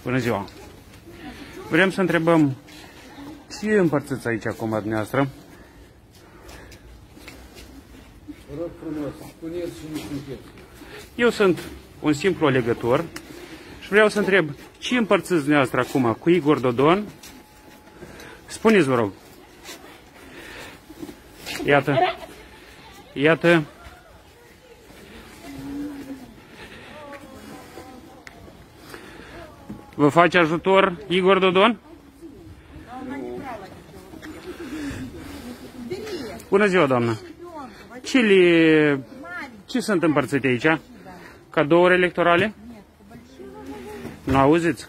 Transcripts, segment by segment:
Bună ziua! Vrem să întrebăm ce împărțiți aici acum dumneavoastră? Rog frumos, spuneți și nu sunteți. Eu sunt un simplu alegător și vreau să întreb ce împărțiți dumneavoastră acum cu Igor Dodon? Spuneți, vă rog. Iată. Iată. Vă face ajutor Igor Dodon? Bună ziua, doamnă! Ce sunt împărțite aici? Cadouri electorale? Nu auziți?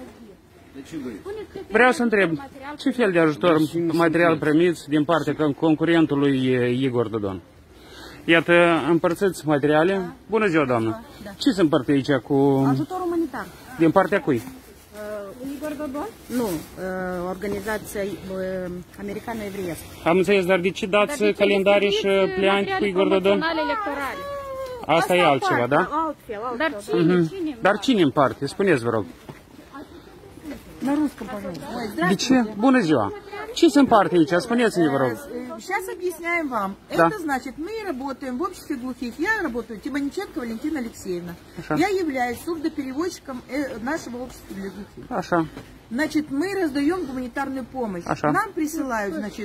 Vreau să întreb, ce fel de ajutor material primiți din partea concurentului Igor Dodon? Iată, împărțiți materiale. Bună ziua, doamnă! Ce se împărte aici cu... Ajutor umanitar. Din partea cui? Igor Dodon? Nu, organizația americană evreiască. Am înțeles, dar de ce dați calendare și pleanti cu Igor Dodon? Asta e altceva, da? Altfel. Dar cine? Dar cine împarte? Spuneți, vă rog. На русском, пожалуйста. De ce? Bună ziua! Ce se împarte aici? Spuneți-ne, vă rog. Сейчас объясняем вам. Да. Это значит, мы работаем в обществе глухих. Я работаю, Тимониченко Валентина Алексеевна. Аша. Я являюсь сурдопереводчиком нашего общества для глухих. Așa. Значит, мы раздаем гуманитарную помощь. Аша. Нам присылают, значит,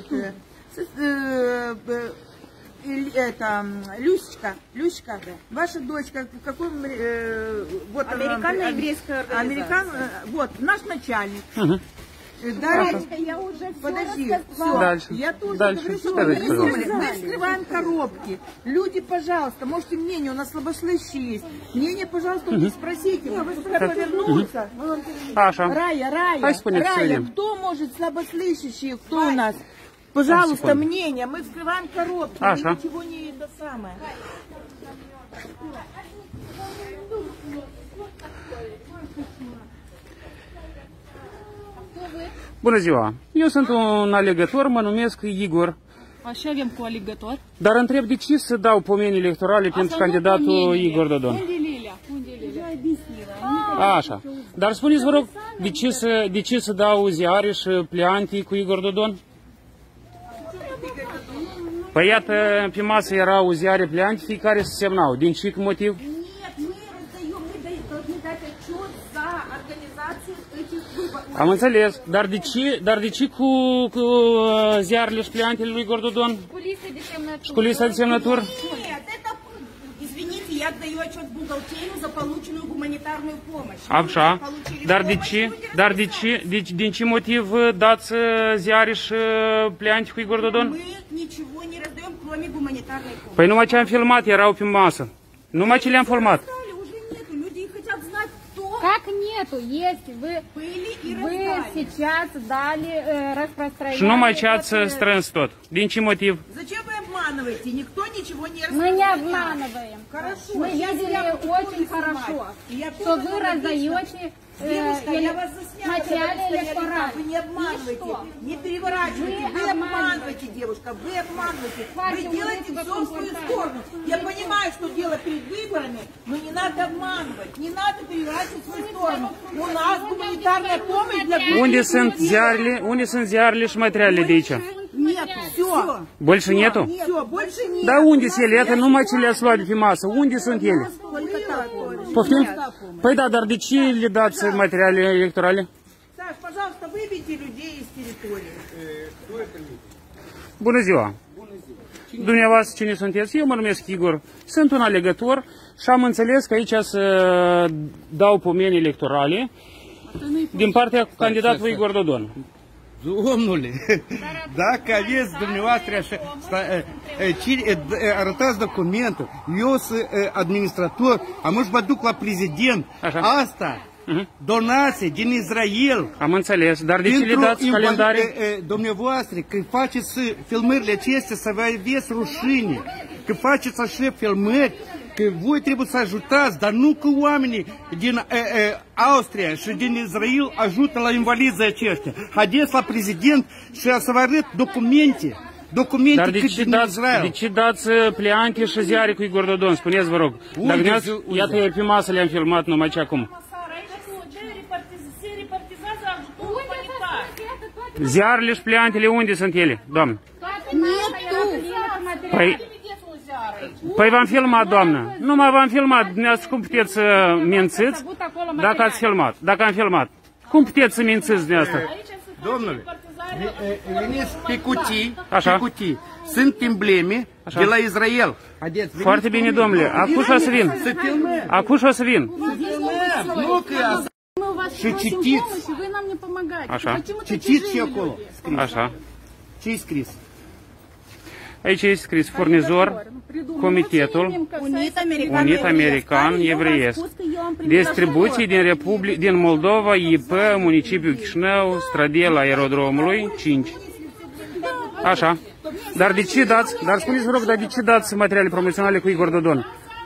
это, Люська, ваша дочка, в каком, вот Американная еврейская организация. Вот, наш начальник. Угу. Дальше, Я уже подожди, все все. Дальше. Я тоже Дальше. говорю, что Скажите, вы пожалуйста. мы вскрываем коробки. Люди, пожалуйста, можете мнение, у нас слабослышащие есть. Мнение, пожалуйста, спросите. Вы сюда повернулся. Așa. Рая, Hai spuneți să Рая, vedem. кто может слабослышащие, кто у нас? Пожалуйста, секунду. мнение. Мы вскрываем коробки. Аша. Мы ничего не это самое. Bună ziua! Eu sunt un alegător, mă numesc Igor. Așa avem cu alegător. Dar întreb de ce să dau pomeni electorale pentru candidatul Igor Dodon? Unde Lilia? Unde Lilia? Așa. Dar spuneți, vă rog, de ce să dau ziare și pleanti cu Igor Dodon? Păi iată, pe masă erau ziare pleanti, fiecare se semnau. Din ce motiv? Am înțeles. Dar de ce cu ziarele și pleantele lui Igor Dodon? Cu listă de semnături. Și cu lista de semnături? Нет, это, извините, я отдаю отчет в бухгалтерию за полученную гуманитарную помощь. Așa. Вы получили Dar помощь, люди din ce motiv dați ziare și pleanti cu Igor Dodon? Мы ничего не раздаем, кроме гуманитарной помощи. Păi numai ce am filmat erau pe masă. Numai ce le-am filmat. Раздали, уже нету, люди хотят знать, кто Как нету? Есть. были и Вы раздали. сейчас дали распространение. Și numai ce ați strâns tot. Din ce motiv? Зачем вы обманываете? Никто ничего не Мы раздал. не обманываем. Хорошо. Мы Сейчас видели я буду очень снимать. хорошо, Я что тоже вы вам написано. раздаете Девушка, я вас засняла, материалы когда вы стояли там. электоральные. Вы не обманываете, И что? не переворачивайте, Вы вы обманываете. обманываете, девушка, вы обманываете. Хватит Вы делаете говорить все в свою таком сторону. Я понимаю, что дело перед выборами, но не надо обманывать, не надо переворачивать в свою сторону. У нас гуманитарная помощь для Unde sunt ziarele și materialele de aici? Нет, все. Больше нету? Все, больше нет. Da unde sunt ele? Iată numai ce le-ați luat de pe masă. Unde sunt ele? Только такое. Poftim? Păi da, dar de ce le dați materiale electorale? Саш, пожалуйста, выбейте людей из территории. Bună ziua! Dumneavoastră cine sunteți? Eu mă numesc Igor. Sunt un alegător și am înțeles că aici să dau pomeni electorale din partea candidatului Igor Dodon. Domnule, dacă aveți dumneavoastră așa, arătați documentul, eu sunt administrator, am să mă duc la prezident, Așa. asta, donație din Israel. Am înțeles, dar de ce le dați calendare? Dumneavoastră, când faceți filmările acestea, să vă aveți rușine, când faceți așa filmări, că voi trebuie să ajutați, dar nu că oamenii din Austria și din Israel ajută la invalizii aceștia. Haideți la prezident și să vă arăt documente. Dar de ce dați pleante și ziare cu Igor Dodon? Spuneți, vă rog. Dacă iată, pe masă le-am filmat numai ce acum. Ziarele și pleantele, unde sunt ele, doamnă? Păi v-am filmat, doamnă. Numai v-am filmat. Dumneavoastră cum puteți să mințiți dacă ați filmat? Dacă am filmat. Cum puteți să mințiți dumneavoastră? Domnule, veniți pe cutii, Așa. pe cutii. Sunt embleme Așa. de la Israel. Foarte bine, domnule. Acum și o să vin. Să filmăm. Acum și o să vin. Nu că asta. Și citiți. Și voi n-am ne помогать. Așa. Citiți și acolo. Scris. Așa. Ce-i scris? Aici este scris furnizor, Comitetul Unit American Evreiesc, distribuție din Moldova, IP, municipiul Chișinău, strădel aerodromului 5. Așa. Dar de ce dați, dar spuneți vă rog, dar de ce dați materiale promoționale cu Igor Dodon?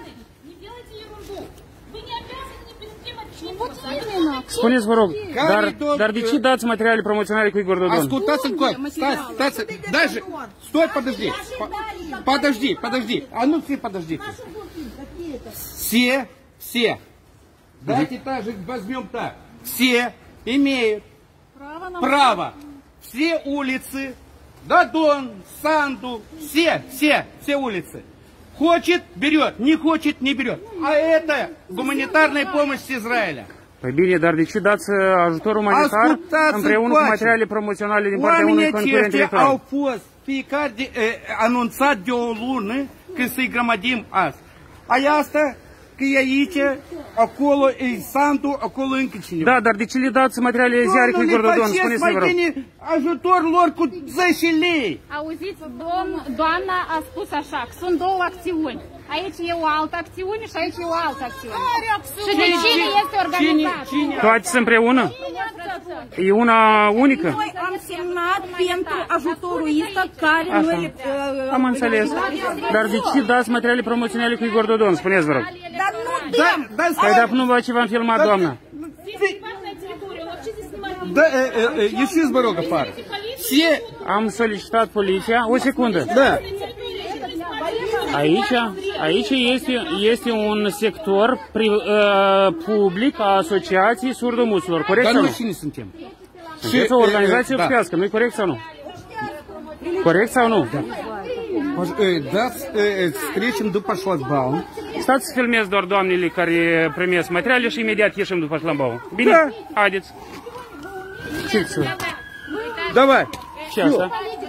Spuneți vă rog, dar de ce dați materiale promoționale cu Igor Dodon? Ascultați încoace. Stați. Даже. Стой, подожди. Подожди. А ну все подождите. Все. Давайте так же возьмем так. Все имеют право. Все улицы, Додон, Санду, все улицы. Хочет, берет, не хочет, не берет. А это гуманитарная помощь с Израиля. Păi bine, dar de ce dați ajutor umanitar împreună cu materiale promoționale din partea unui concurent electoral? Au fost fiecare anunțat de o lună când să-i grămădim azi. Asta că e aici, acolo e Sandu, acolo încă cineva. Da, dar de ce le dați materiale ziare cu Igor Dodon? Spuneți-vă, vă rog. Ajutor lor cu 10 lei. Auziți, doamna a spus așa, că sunt două acțiuni. Aici e o altă acțiune și aici e o altă acțiune. Și de cine este organizată? Toate sunt împreună? E una unică? Noi am semnat pentru ajutorul ăsta care noi... Am înțeles. Dar de ce dați materiale promoționale cu Igor Dodon? Spuneți, vă rog. Dar nu dăm! Păi dacă nu ce v-am filmat, doamnă. Da, ieșiți, vă rog, afară. Am solicitat poliția. O secundă. Da. Aici este un sector public a Asociației Surdomuților, corect Dar sau noi nu? cine suntem? Sunteți o organizație obștească, nu-i corect sau nu? Corect sau nu? Dați, trecem după șlagbaum. Stați să filmez doar doamnele care primesc materiale și imediat ieșim după șlagbaum. Bine? Haideți. Ce-ți? Давай. Ce asta?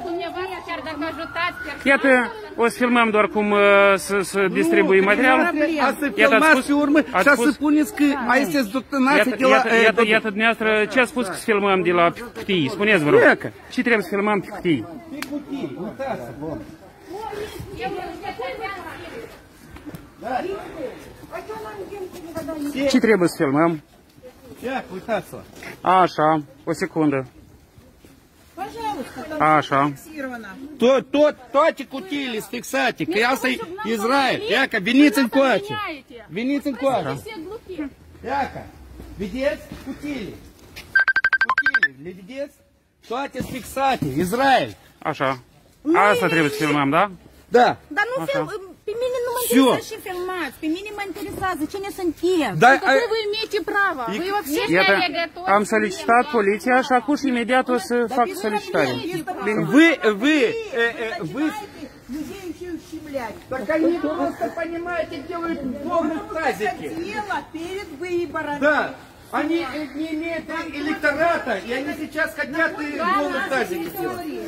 Iată, o să filmăm doar cum să distribui materialul. A să filmați pe urmă și a să puneți că aici este donație de la... Iată, dumneavoastră, ce a spus că să filmăm de la cutii? Spuneți, vă rog. Ce trebuie să filmăm pe cutii? Pe cutii, uitați-vă. Ce trebuie să filmăm? Ia, uitați-vă. Așa, o secundă. Așa. Toate cutiile sunt fixate, că asta e Israel. Iaca, veniți încoace. Veniți încoace. Iaca, vedeți cutiile? Cutiile, le vedeți? Toate sunt fixate, Israel. Așa. Asta trebuie să filmăm, da? Da. Dar nu pe mine nu mă interesează și filmați, pe mine mă interesează cine suntem. Da, Какое вы имеете право? Вы вообще... Iată, am solicitat poliția și acum și imediat o să fac solicitare. Вы Людей еще ущемлять. Так они просто, понимаете, делают полные тазики. Дело перед выборами. Да. Они не имеют электората, и они сейчас хотят полные тазики делать.